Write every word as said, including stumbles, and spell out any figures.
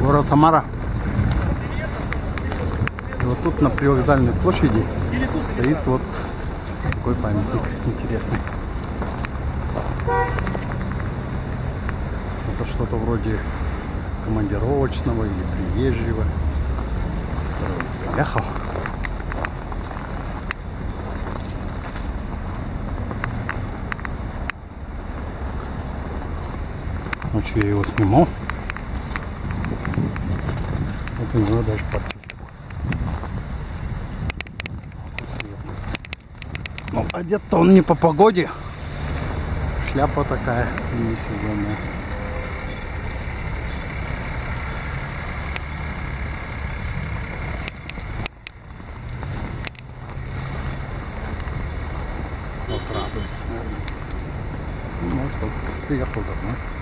Город Самара. И вот тут на привокзальной площади стоит вот такой памятник интересный. Это что-то вроде командировочного или приезжего. Поехал. Ночью я его сниму. Вот у него даже портфель. Ну, одет-то он не по погоде. Шляпа такая не сезонная. Вот радуюсь, наверное. Ну, может, он приехал домой.